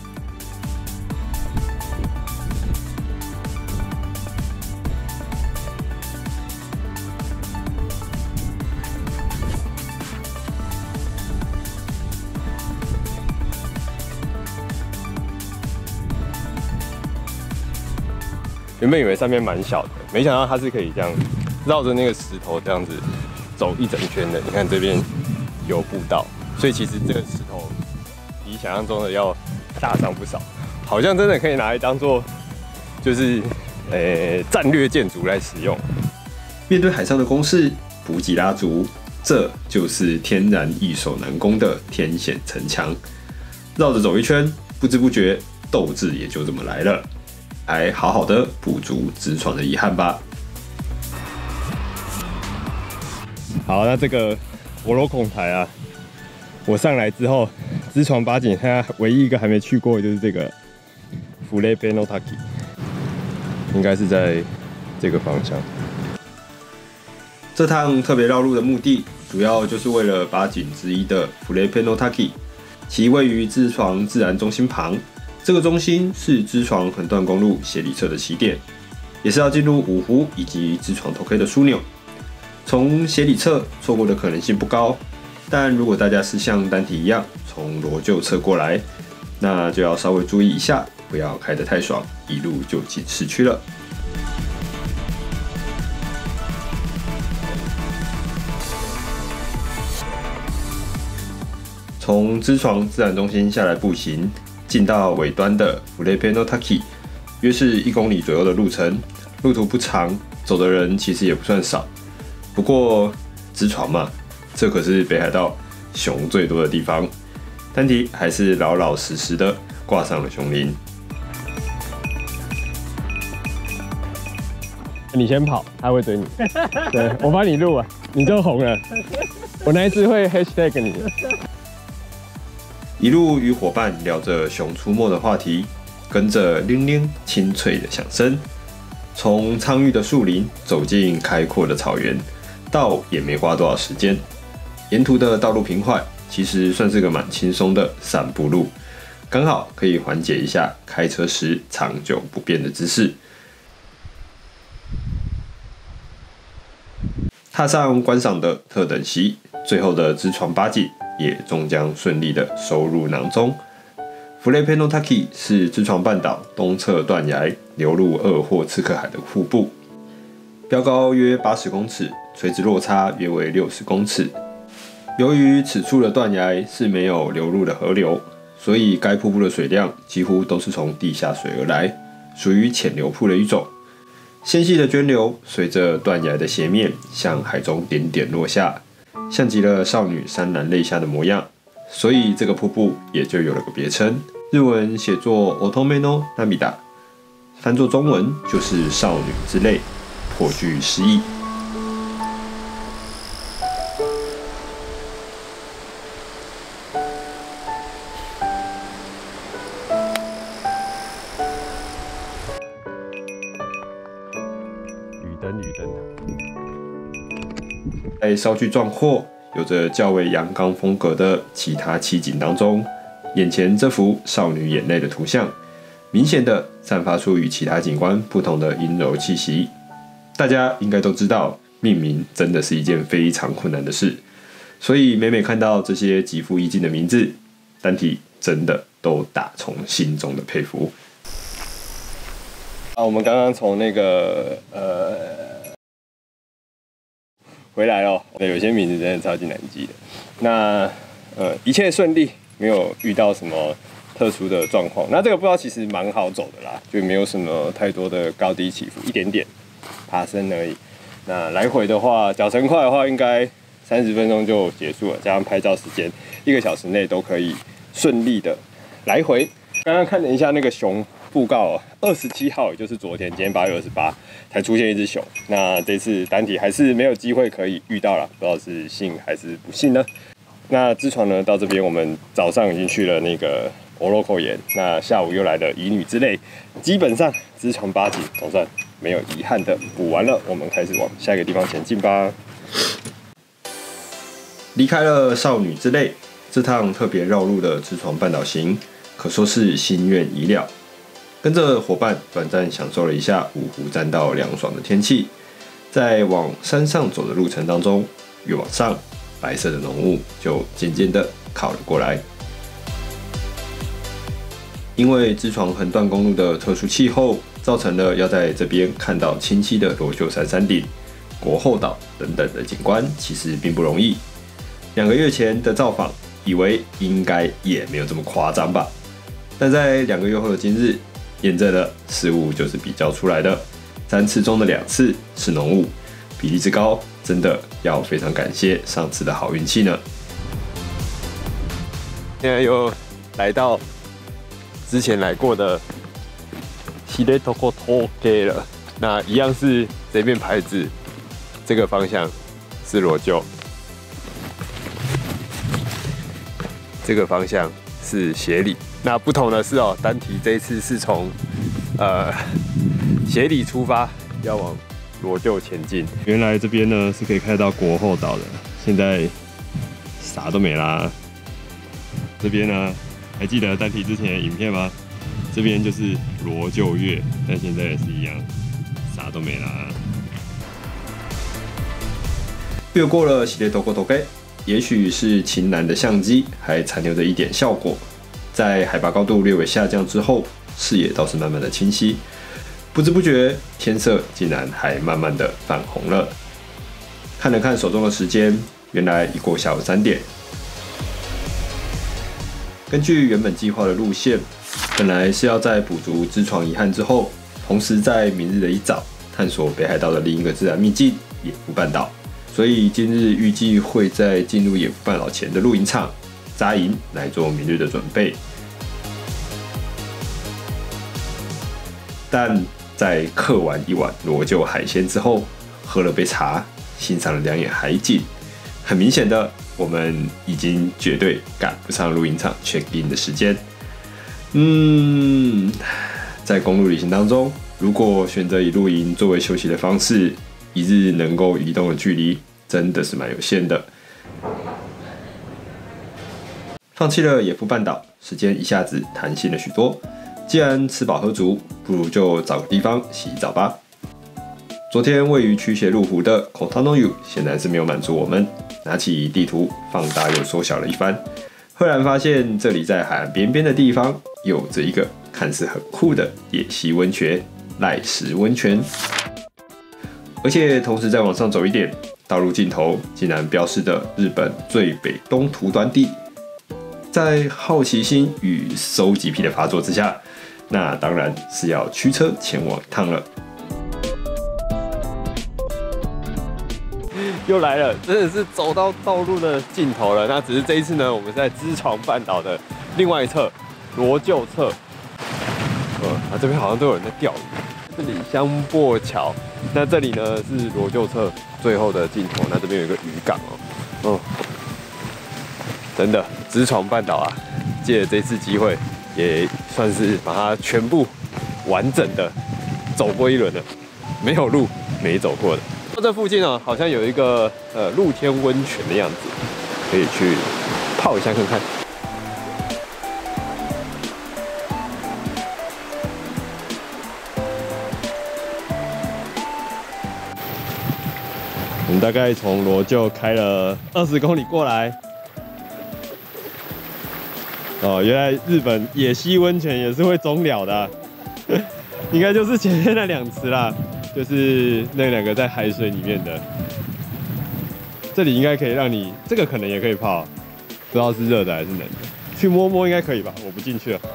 原本以为上面蛮小的，没想到它是可以这样绕着那个石头这样子走一整圈的。你看这边有步道，所以其实这个石头比想象中的要大上不少，好像真的可以拿来当做就是呃战略建筑来使用。 面对海上的攻势，补给拉族，这就是天然易守难攻的天险城墙。绕着走一圈，不知不觉斗志也就这么来了。来好好的补足支床的遗憾吧。 好，那这个博罗孔台啊，我上来之后，支床八景，它唯一一个还没去过的就是这个弗雷贝诺塔基，应该是在这个方向。 这趟特别绕路的目的，主要就是为了八景之一的弗雷贝诺塔基，其位于支床自然中心旁。这个中心是支床横断公路斜里侧的起点，也是要进入五湖以及支床头 K 的枢纽。从斜里侧错过的可能性不高，但如果大家是像单体一样从罗臼侧过来，那就要稍微注意一下，不要开得太爽，一路就进市区了。从支床自然中心下来步行。进到尾端的弗雷贝诺塔基，约是一公里左右的路程，路途不长，走的人其实也不算少。不过支床嘛，这可是北海道熊最多的地方，丹提还是老老实实的挂上了熊铃。 你先跑，他会追你。对，我帮你录啊，你就红了。我那一次会 hashtag 你。 一路与伙伴聊着熊出没的话题，跟着铃铃清脆的响声，从苍郁的树林走进开阔的草原，到也没花多少时间。沿途的道路平缓，其实算是个蛮轻松的散步路，刚好可以缓解一下开车时长久不便的姿势。踏上观赏的特等席，最后的支床八景也终将顺利的收入囊中。弗雷佩诺塔基是支床半岛东侧断崖流入鄂霍次克海的腹部，标高约八十公尺，垂直落差约为六十公尺。由于此处的断崖是没有流入的河流，所以该瀑布的水量几乎都是从地下水而来，属于浅流瀑的一种。纤细的涓流随着断崖的斜面向海中点点落下， 像极了少女潸然泪下的模样，所以这个瀑布也就有了个别称，日文写作 Otome no Namida， 翻作中文就是少女之泪，颇具诗意。 雨灯，雨灯。 在稍具壮阔、有着较为阳刚风格的其他奇景当中，眼前这幅少女眼泪的图像，明显的散发出与其他景观不同的阴柔气息。大家应该都知道，命名真的是一件非常困难的事，所以每每看到这些极富意境的名字，单体真的都打从心中的佩服。 啊，我们刚刚从那个呃回来了，对，有些名字真的超级难记的。那呃一切顺利，没有遇到什么特殊的状况。那这个步道其实蛮好走的啦，就没有什么太多的高低起伏，一点点爬升而已。那来回的话，脚程快的话，应该三十分钟就结束了，加上拍照时间，一个小时内都可以顺利的来回。刚刚看了一下那个熊布告，二十七号，也就是昨天，今天八月二十八才出现一只熊。那这次单体还是没有机会可以遇到了，不知道是幸还是不幸呢？那支床呢，到这边我们早上已经去了那个欧洛口岩，那下午又来了乙女之泪，基本上支床八景总算没有遗憾的补完了。我们开始往下一个地方前进吧。 离开了少女之泪，这趟特别绕路的支床半岛行，可说是心愿已了。跟着伙伴短暂享受了一下五湖栈道凉爽的天气，在往山上走的路程当中，越往上，白色的浓雾就渐渐的靠了过来。因为支床横断公路的特殊气候，造成了要在这边看到清晰的罗秀山山顶、国后岛等等的景观，其实并不容易。两个月前的造访，以为应该也没有这么夸张吧，但在两个月后的今日，验证了事物就是比较出来的，三次中的两次是浓雾，比例之高，真的要非常感谢上次的好运气呢。 现在又来到之前来过的喜来登峠了，那一样是这面牌子，这个方向是罗臼，这个方向是协里。那不同的是哦，单体这一次是从呃协里出发，要往罗臼前进。原来这边呢是可以看到国后岛的，现在啥都没啦。这边呢，还记得单体之前的影片吗？这边就是罗臼岳，但现在也是一样，啥都没啦。 越过了喜来登峠，也许是秦南的相机还残留着一点效果。在海拔高度略微下降之后，视野倒是慢慢的清晰，不知不觉天色竟然还慢慢的泛红了。看了看手中的时间，原来已过下午三点。根据原本计划的路线，本来是要在补足支床遗憾之后，同时在明日的一早探索北海道的另一个自然秘境野夫半岛，所以今日预计会在进入野夫半岛前的露营场扎营来做明日的准备。但在嗑完一碗罗臼海鲜之后，喝了杯茶，欣赏了两眼海景，很明显的，我们已经绝对赶不上露营场 check in 的时间。嗯，在公路旅行当中，如果选择以露营作为休息的方式，一日能够移动的距离真的是蛮有限的。放弃了野夫半岛，时间一下子弹性了许多。既然吃饱喝足，不如就找个地方洗澡吧。昨天位于驱邪入湖的 Kotanoyu 显然是没有满足我们，拿起地图放大又缩小了一番，赫然发现这里在海岸边边的地方有着一个看似很酷的野溪温泉——赖石温泉。而且同时再往上走一点，道路尽头竟然标示着日本最北东途端地。在好奇心与收集癖的发作之下，那当然是要驱车前往一趟了。 又来了，真的是走到道路的尽头了。那只是这一次呢，我们在知床半岛的另外一侧，罗臼侧。呃，啊，这边好像都有人在钓鱼。这里香泊桥，那这里呢是罗臼侧最后的尽头。那这边有一个渔港哦，哦，真的知床半岛啊，借着这次机会，也算是把它全部完整的走过一轮了，没有路没走过的。这附近呢，好像有一个呃露天温泉的样子，可以去泡一下看看。我们大概从罗臼开了二十公里过来。哦，原来日本野溪温泉也是会中鸟的、啊，应该就是前面那两池啦。就是那两个在海水里面的，这里应该可以让你，这个可能也可以泡，不知道是热的还是冷的，去摸摸应该可以吧？我不进去了。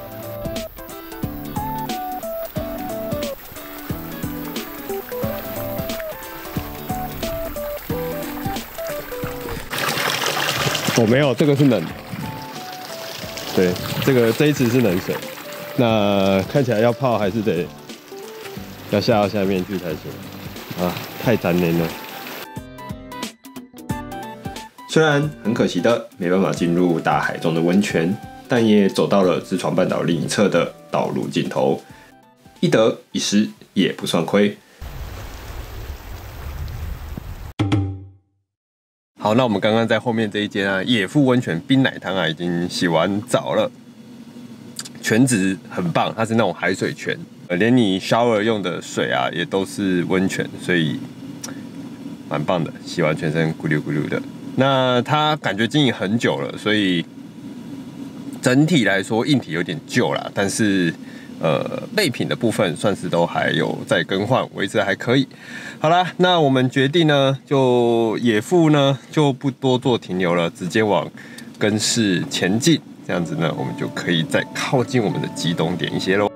我、哦、没有，这个是冷的，对，这个这一池是冷水，那看起来要泡还是得。要下到下面去才行啊！太残忍了。 虽然很可惜的没办法进入大海中的温泉，但也走到了知床半岛另一侧的道路尽头，一得一失也不算亏。 好，那我们刚刚在后面这一间啊，野富温泉冰奶汤啊，已经洗完澡了，泉质很棒，它是那种海水泉。连你 shower 用的水啊，也都是温泉，所以蛮棒的，洗完全身咕噜咕噜的。那它感觉经营很久了，所以整体来说硬体有点旧啦，但是呃备品的部分算是都还有在更换，维持还可以。好啦，那我们决定呢，就野富呢就不多做停留了，直接往根室前进，这样子呢，我们就可以再靠近我们的极东点一些喽。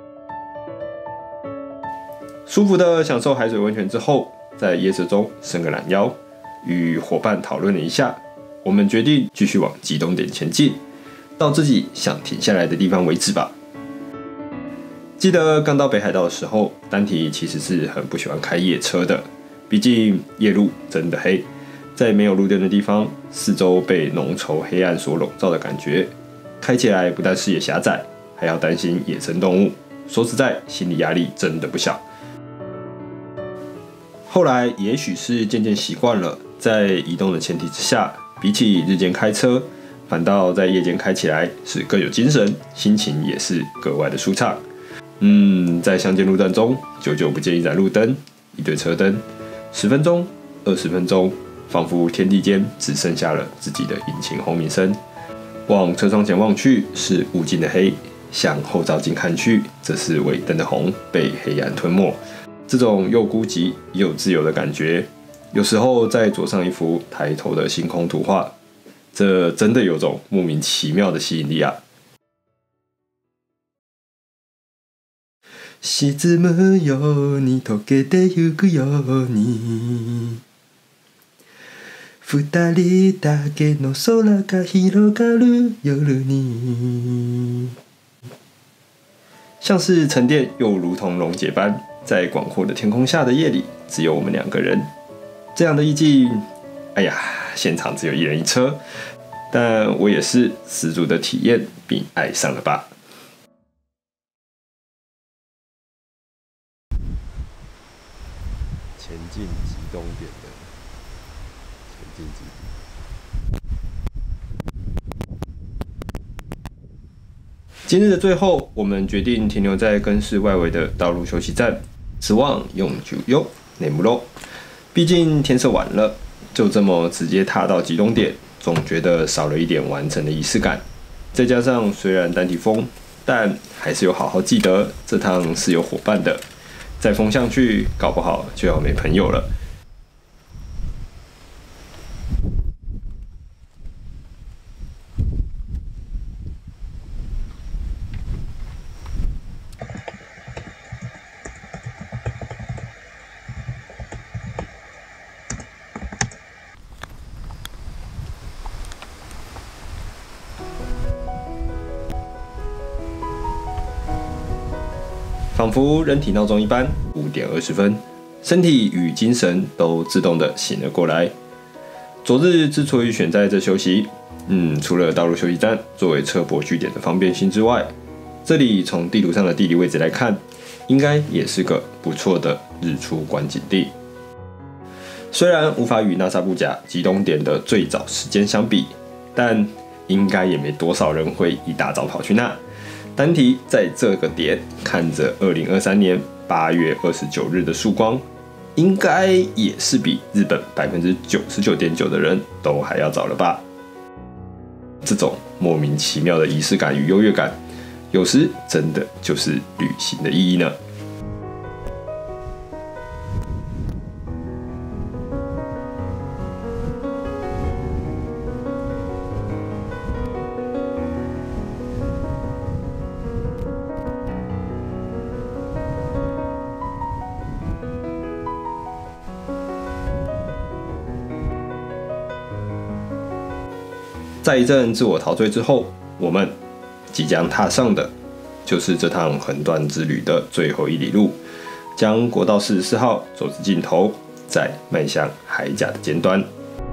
舒服的享受海水温泉之后，在夜色中伸个懒腰，与伙伴讨论了一下，我们决定继续往极东点前进，到自己想停下来的地方为止吧。记得刚到北海道的时候，丹提其实是很不喜欢开夜车的，毕竟夜路真的黑，在没有路灯的地方，四周被浓稠黑暗所笼罩的感觉，开起来不但视野狭窄，还要担心野生动物，说实在，心理压力真的不小。后来也许是渐渐习惯了，在移动的前提之下，比起日间开车，反倒在夜间开起来是更有精神，心情也是格外的舒畅。嗯，在乡间路段中，久久不见一盏路灯，一堆车灯，十分钟、二十分钟，仿佛天地间只剩下了自己的引擎轰鸣声。往车窗前望去，是无尽的黑；向后照镜看去，则是尾灯的红被黑暗吞没。这种又孤寂又自由的感觉，有时候再佐上一幅抬头的星空图画，这真的有种莫名其妙的吸引力啊！沈むように溶けてゆくように、二人だけの空が広がる夜に，像是沉淀又如同溶解般。在广阔的天空下的夜里，只有我们两个人。这样的意境，哎呀，现场只有一人一车，但我也是十足的体验并爱上了吧。 前进极东点的前进基地。今日的最后，我们决定停留在根室外围的道路休息站。指望用酒优内木肉，毕竟天色晚了，就这么直接踏到极东点，总觉得少了一点完成的仪式感。再加上虽然单体风，但还是有好好记得这趟是有伙伴的，再风向去，搞不好就要没朋友了。 仿佛人体闹钟一般，五点二十分，身体与精神都自动的醒了过来。昨日之所以选在这休息，嗯，除了道路休息站作为车泊据点的方便性之外，这里从地图上的地理位置来看，应该也是个不错的日出观景地。虽然无法与纳沙布甲集中点的最早时间相比，但应该也没多少人会一大早跑去那。单提在这个点看着二零二三年八月二十九日的曙光，应该也是比日本百分之九十九点九的人都还要早了吧？这种莫名其妙的仪式感与优越感，有时真的就是旅行的意义呢。在一阵自我陶醉之后，我们即将踏上的就是这趟横断之旅的最后一里路，将国道四十四号走至尽头，再迈向海甲的尖端。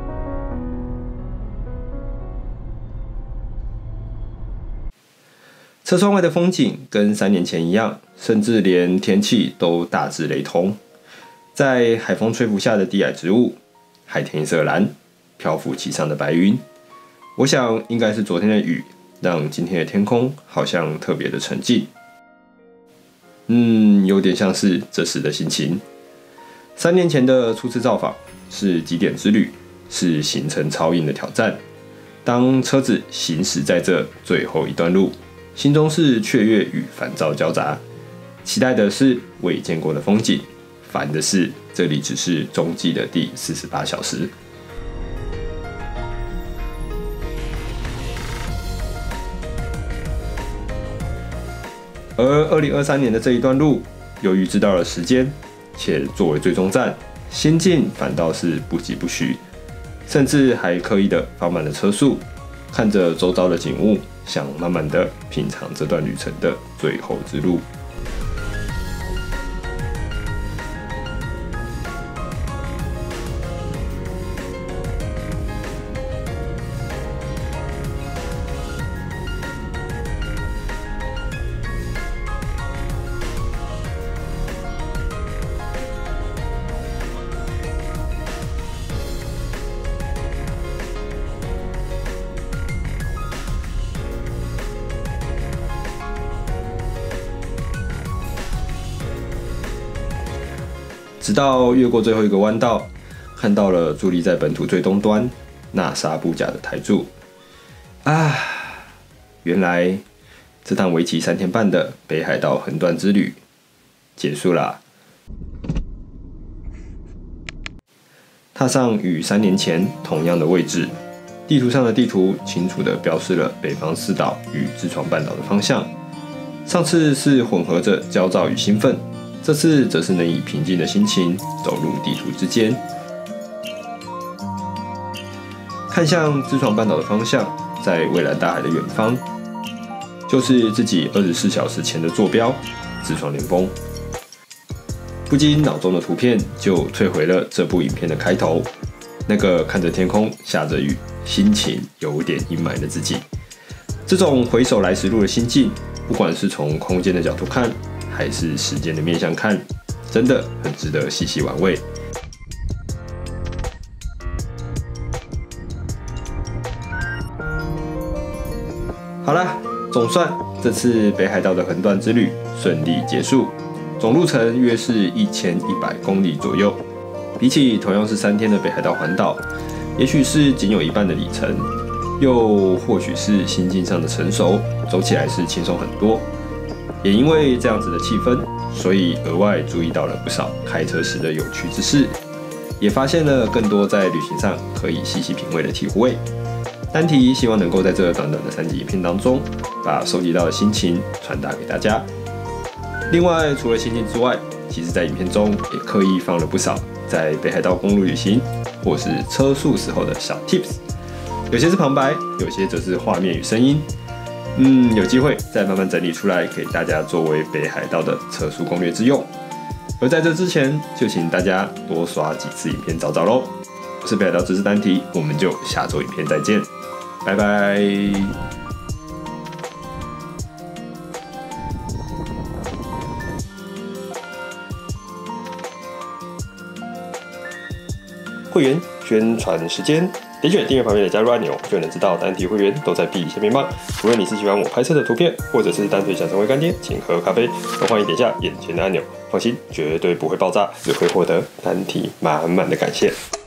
车窗外的风景跟三年前一样，甚至连天气都大致雷同。在海风吹拂下的低矮植物，海天一色蓝，漂浮其上的白云。我想应该是昨天的雨，让今天的天空好像特别的沉静。嗯，有点像是这时的心情。三年前的初次造访是极点之旅，是行程超硬的挑战。当车子行驶在这最后一段路，心中是雀跃与烦躁交杂。期待的是未见过的风景，烦的是这里只是中继的第四十八小时。而二零二三年的这一段路，由于知道了时间，且作为最终站，心境反倒是不疾不徐，甚至还刻意的放慢了车速，看着周遭的景物，想慢慢的品尝这段旅程的最后之路。直到越过最后一个弯道，看到了伫立在本土最东端纳沙布甲的台柱。啊，原来这趟为期三天半的北海道横断之旅结束啦！踏上与三年前同样的位置，地图上的地图清楚地标示了北方四岛与知床半岛的方向。上次是混合着焦躁与兴奋。这次则是能以平静的心情走入地图之间，看向知床半岛的方向，在蔚蓝大海的远方，就是自己二十四小时前的坐标——知床连峰。不禁脑中的图片就退回了这部影片的开头，那个看着天空下着雨，心情有点阴霾的自己。这种回首来时路的心境，不管是从空间的角度看，还是时间的面向看，真的很值得细细玩味。好啦，总算这次北海道的横断之旅顺利结束，总路程约是一千一百公里左右。比起同样是三天的北海道环岛，也许是仅有一半的里程，又或许是心境上的成熟，走起来是轻松很多。也因为这样子的气氛，所以额外注意到了不少开车时的有趣之事，也发现了更多在旅行上可以细细品味的体会。单题希望能够在这短短的三集影片当中，把收集到的心情传达给大家。另外，除了心情之外，其实在影片中也刻意放了不少在北海道公路旅行或是车速时候的小 tips， 有些是旁白，有些则是画面与声音。 嗯，有机会再慢慢整理出来，给大家作为北海道的测速攻略之用。而在这之前，就请大家多刷几次影片找找咯。我是北海道知识单体，我们就下周影片再见，拜拜。会员宣传时间，点选订阅旁边的加入按钮，就能知道单体会员都在屁下面吗？无论你是喜欢我拍摄的图片，或者是单纯想成为干爹，请喝咖啡，都欢迎点下眼前的按钮。放心，绝对不会爆炸，只会获得单体满满的感谢。